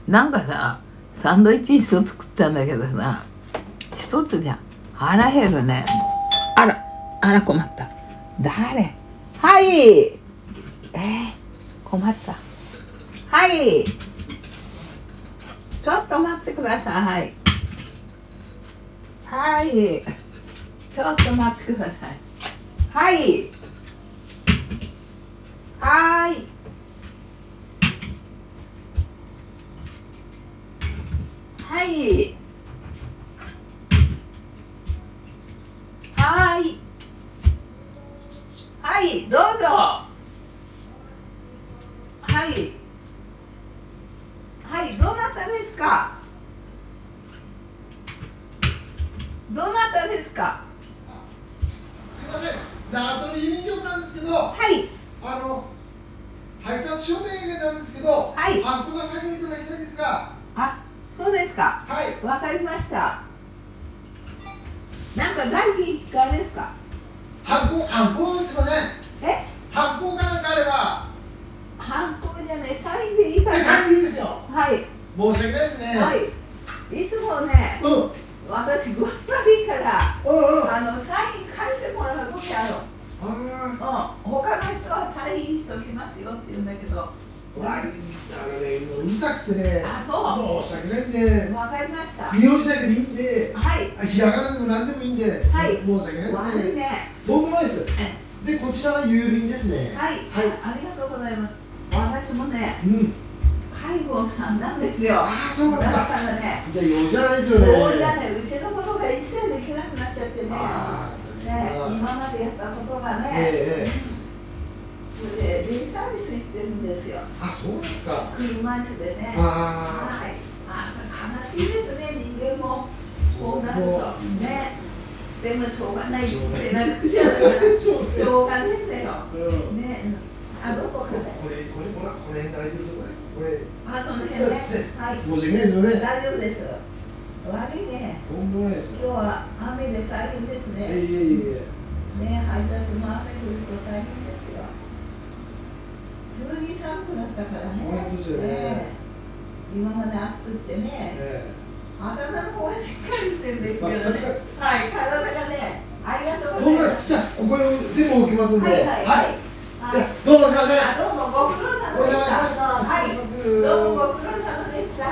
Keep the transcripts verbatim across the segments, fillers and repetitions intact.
なんかさ、サンドイッチ一つ作ったんだけどさ、一つじゃ腹減るね。あら、あら困った。誰？はい。えー、困った。はい。ちょっと待ってください。はい。ちょっと待ってください。はい。はい。はい。はい。はい、どうぞ。はい。はい、どなたですか。どなたですか。 すみません、長瀞郵便局なんですけど、 はい。 あの配達証明なんですけど、はい。ハンコがサインいただきたいんですが。 あ、そうですか。 はい。 わかりました。なんか代金引かですか。 ハンコ、ハンコすみません。 え？ ハンコかなんかあれば。 ハンコじゃない、サインでいいかな。 サインでいいですよ。 はい。 申し訳ないですね。 はい。いつもね、うん、私具合悪いから、うんうん、あのサイン書いてもらうときある。ああ。うん。他の人はサインしときますよって言うんだけど。 悪い、あのね、うるさくてね。あ、そう。申し訳ないんで。 わかりました。 利用しないでもいいんで。はい。ひらがなでも何でもいいんで。はい。申し訳ないですね。悪いね。とんでもないです。で、こちらは郵便ですね。 はい。はい。ありがとうございます。私もね。うん。介護さんなんですよ。 ああ、そうなんですか。 だからね。 じゃあ用じゃないですよね。 用じゃね、うちのことが一切できなくなっちゃってね。ね、今までやったことがね。ええ。それでデイサービス行ってるんですよ。 あ、そうなんですか。 車椅子でね。はい。あ、悲しいですね、人間も。そうなるとね。でもしょうがないってなるじゃない。しょうがないんだよ。ね。あ、どこかで。 これ、これ、これ、これ、大丈夫ですか。これ。 あ、その辺ね。はい。 申し訳ないですよね。 大丈夫です。悪いね。 とんでもないです。 今日は雨で大変ですね。 いえいえいえ。 ね、配達も雨降ると大変ですよ。急に寒くなったからね。 本当ですよね。 今まで暑くってね。頭の方はしっかりしてるんですけどね。はい、体がね。ありがとうございます。 じゃあ、ここに全部置きますんで。はい。はい。じゃあ、どうもすみません。 どうもご苦労様でした。はい。どうもご苦労様でした。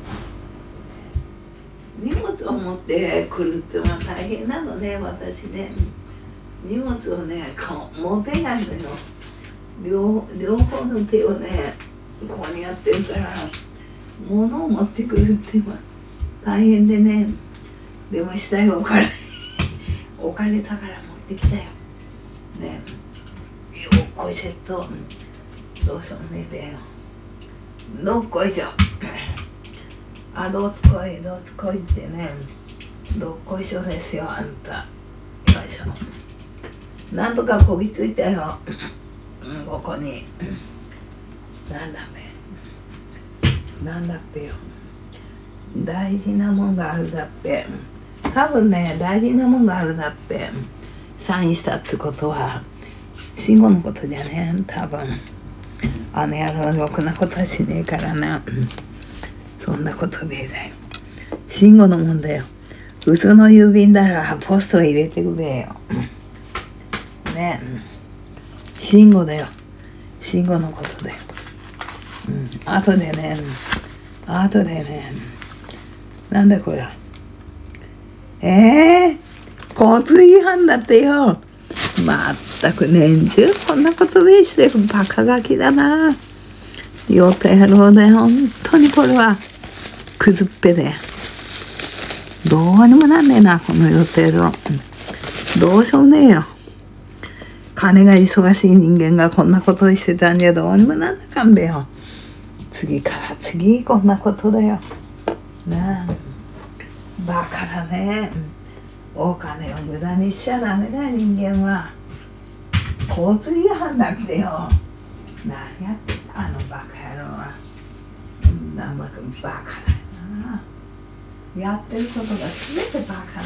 荷物を持ってくるっていうのは大変なのね、私ね。荷物をね、持てないのよ。両, 両方の手をね、ここにやってるから、物を持ってくるっていうのは大変でね。でも下へ置かれ、置かれたから持ってきたよ。ね。よっこいしょっと。どうしようねべよ。どっこいしょ。あ、どうつこい、どうつこいってね。どっこいしょですよ、あんた。よいしょ。なんとかこぎついたよ。ここに。なんだべ。なんだっぺよ。大事なもんがあるだっぺ。多分ね、大事なもんがあるだっぺ。サインしたってことは、慎吾のことじゃねえ、多分。あの野郎ろくなことはしねえからな。そんなことでだよ。慎吾のもんだよ。普通の郵便ならポスト入れてくれよ。ねえ。慎吾だよ。慎吾のことだよ。うん。後でね。後でね。なんだこれ。ええー、交通違反だってよ。まったく年中こんなことべしてるバカガキだな。よとやろうで本当にこれはクズっぺで。どうにもなんねえなこの予定の。どうしようもねえよ。金が忙しい人間がこんなことしてたんじゃどうにもなんなかんべよ。次から次こんなことだよ。なあ。バカだね。お金を無駄にしちゃダメだよ人間は。交通違反だってよ。何やってんだあのバカ野郎は。なんだかバカだよな。やってることが全てバカだな。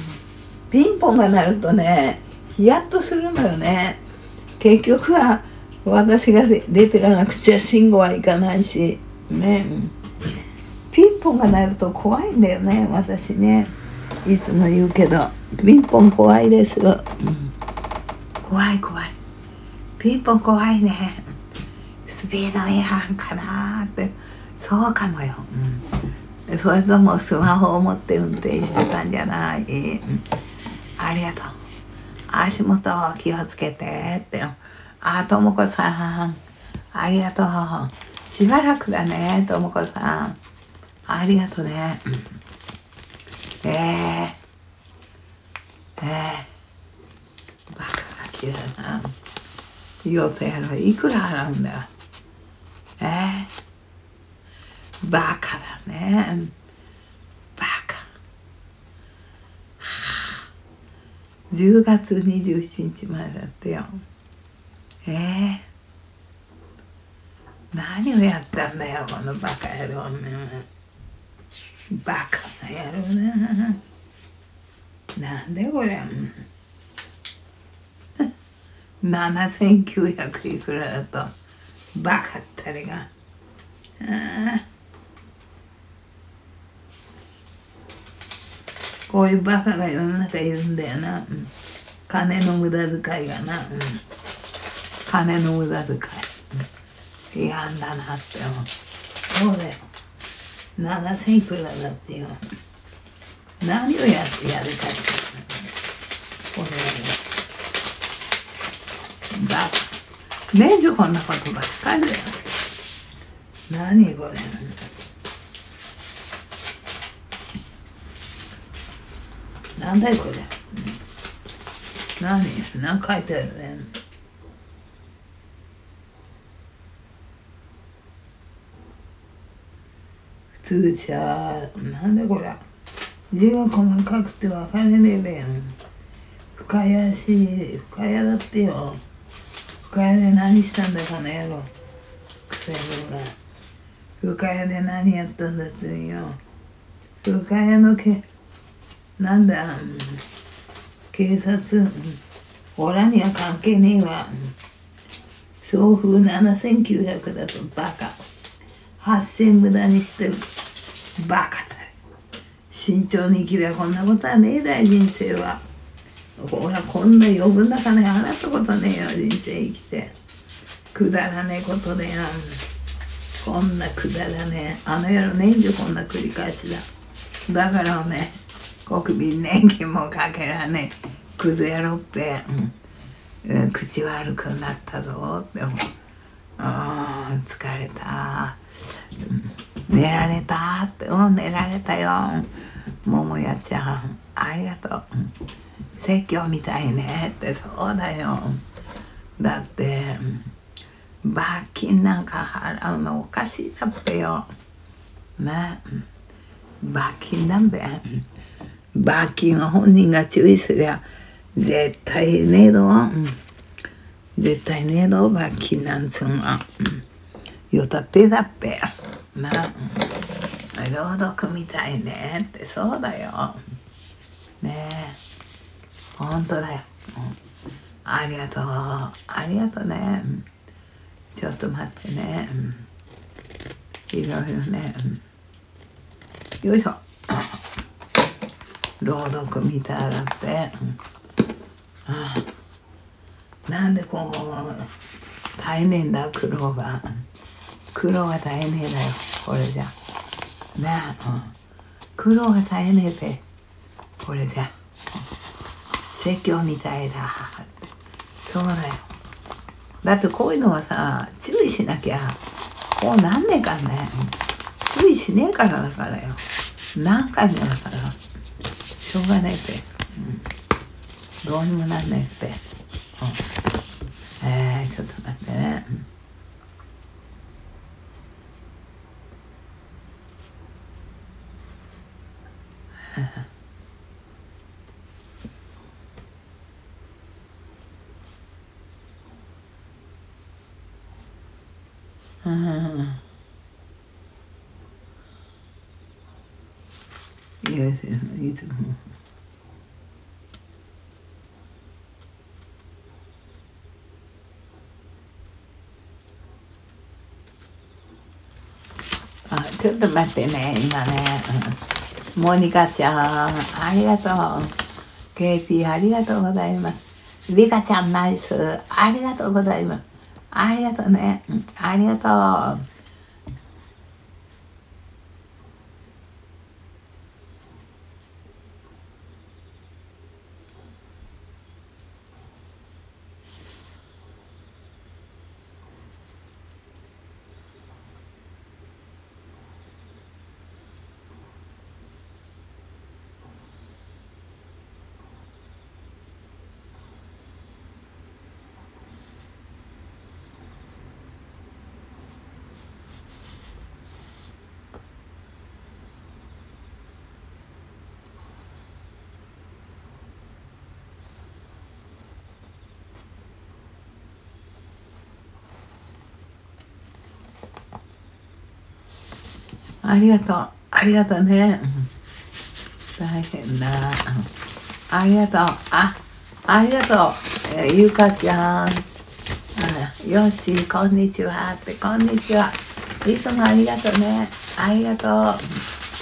ピンポンが鳴るとねヒヤッとするのよね。結局は私が出てかなくちゃ信号はいかないしね。ピンポンが鳴ると怖いんだよね、私ね。いつも言うけどピンポン怖いですよ、うん、怖い怖い、ピンポン怖いね。スピード違反かなって。そうかもよ、うん、それともスマホを持って運転してたんじゃない、うん、ありがとう、足元を気をつけてって。あ、ともこさんありがとう、しばらくだね、ともこさんありがとうね。えー、えー、バカがきだな。予定のいくら払うんだよ。えー、バカだね。バカ。はあ、じゅうがつにじゅうしちにちまでだってよ。えー、何をやったんだよ、このバカ野郎ね。バカな野郎な。なんでこれ。ななせんきゅうひゃくいくらだとバカったりが。あ、こういうバカが世の中いるんだよな、うん、金の無駄遣いがな、うん、金の無駄遣い、うん、嫌んだなって思う。そうだよ、ななせんいくらだってよ。何をやってやるかってこれだねえ、こんなことばっかりだよ。何これ。なんだよこれ。何何書いてあるね。普通じゃなんだこれ。字が細かくて分かれねえべん。深谷し深谷だってよ。深谷で何したんだこの野郎。くせ者が。深谷で何やったんだって言うよ。深谷のけなんだ、うん、警察、うん、オラには関係ねえわ。送風ななせんきゅうひゃくだとバカ。はっせん無駄にしてるバカだ。慎重に生きりゃこんなことはねえだよ、人生は。ほら、こんな余分な金払ったことねえよ、人生生きて。くだらねえことでやん。こんなくだらねえ。あの野郎年中こんな繰り返しだ。だからね、国民年金もかけらねえ。クズ野郎って、うん、口悪くなったぞって思う。あー疲れた、うん、寝られたって、うん、寝られたよ。桃屋ちゃんありがとう、うん、説教みたいねって。そうだよ、だって、うん、罰金なんか払うのおかしいだっぺよね。罰金なんべ、罰金は本人が注意すりゃ絶対ねえど、うん、絶対ねえど罰金なんつうんは、うん、よたってだっぺな、うん、朗読みたいねって。そうだよねえ、ほんとだよ、うん、ありがとうありがとうね、うん、ちょっと待ってね、うん、いろいろね、うん、よいしょ朗読みたいだって、うん、ああなんでこう大変だ苦労が。苦労が大変だよこれじゃねえ、うん、苦労が大変でこれじゃ、説教みたいだ。そうだよ、だってこういうのはさ注意しなきゃこうなんねえかんね。注意しねえからだからよ。何回もだからしょうがねえって、うん、どうにもなんねえって、うん、えー、ちょっと待ってね、うんうん、いやいつもちょっと待ってね、今ね、うん、モニカちゃん、ありがとう。ケーピー ありがとうございます。リカちゃんナイス、ありがとうございます。ありがとうね、うん、ありがとう。ありがとう。ありがとうね。大変だ。ありがとう。あ、ありがとう。えー、ゆかちゃん。よし、こんにちは。って、こんにちは。いつもありがとうね。ありがとう。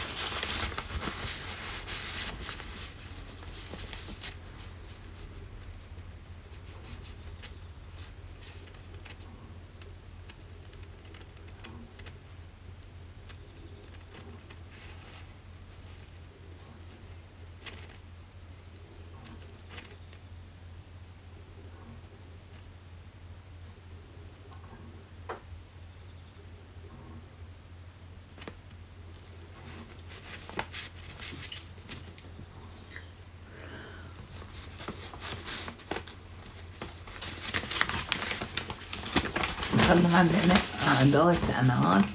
ちょっと待ってね。あ、どうしたのって。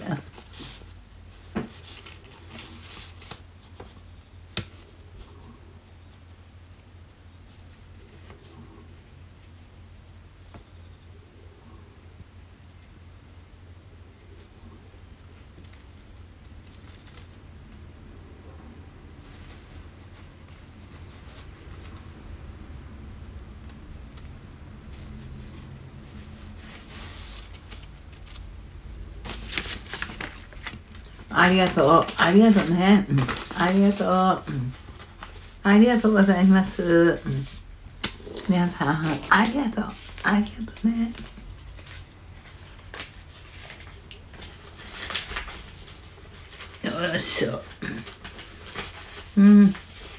ありがとう。ありがとうね。うん、ありがとう、うん。ありがとうございます。うん、皆さん、ありがとう。ありがとうね。よいしょ。うん。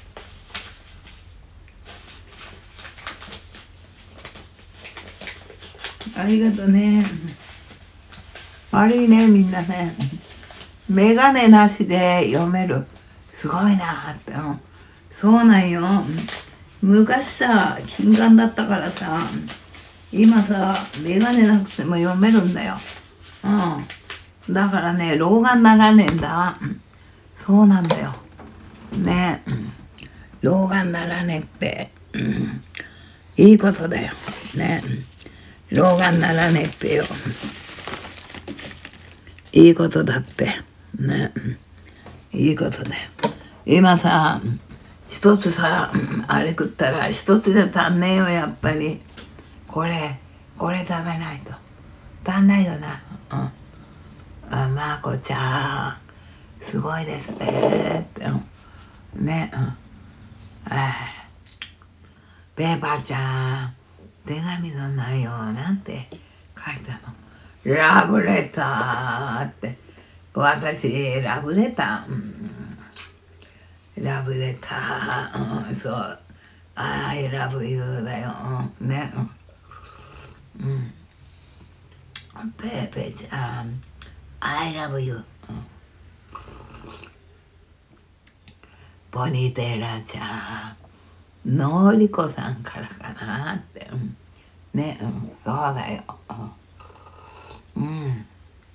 ありがとうね。悪いね、みんなね。メガネなしで読める。すごいなって。そうなんよ。昔さ、近眼だったからさ、今さ、メガネなくても読めるんだよ。うん。だからね、老眼ならねえんだ。そうなんだよ。ね。老眼ならねえって、うん、いいことだよ。ね。老眼ならねえってよ。いいことだって。ね。いいことだよ。今さ、一つさ、あれ食ったら一つじゃ足んねえよ、やっぱり。これ、これ食べないと。足んないよな。うん。あ、まこちゃん、すごいですね。って。ね。うん。あ、ペーパーちゃん、手紙の内容なんて書いたの。ラブレターって。私、ラブレター。うん、ラブレター。うん、そう。I love you だよ。ね。うん。ペーペーちゃん、I love you。ポニーテーラーちゃん、のりこさんからかなって。ね、うん、そうだよ。うん。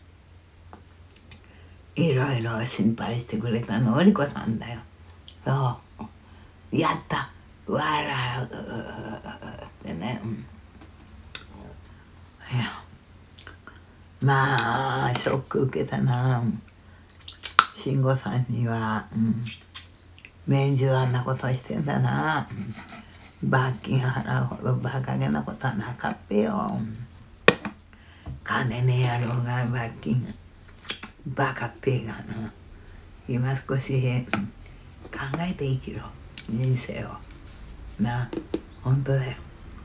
いろいろ心配してくれたのりこさんだよ。そう。やった。笑うってね。うん、いや。まあ、ショック受けたな。慎吾さんには、うん。免じあんなことしてんだな。罰金払うほどバカげなことはなかったよ。金ねえ野郎が罰金バカっぺがな。今少し考えて生きろ、人生をな。本当だよ。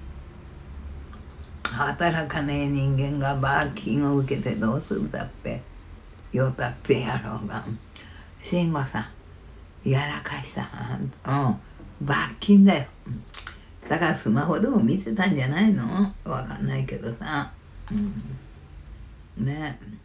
働かねえ人間が罰金を受けてどうするだっぺ。よたっぺやろうが。慎吾さん、やらかした。うん、罰金だよ。だからスマホでも見てたんじゃないの？わかんないけどさ。うん、ねえ。